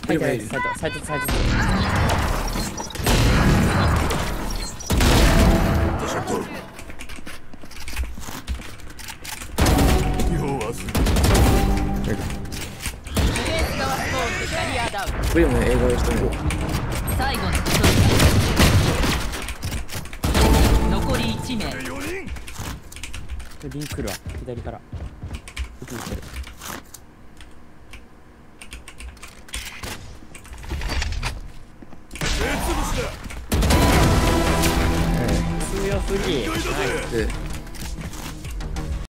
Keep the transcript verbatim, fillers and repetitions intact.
はいはい、サイトサイトサイト。 これも英語でしても最後の残りいち名。 リンクるわ、左から。撃ってる。強すぎ。ナイス。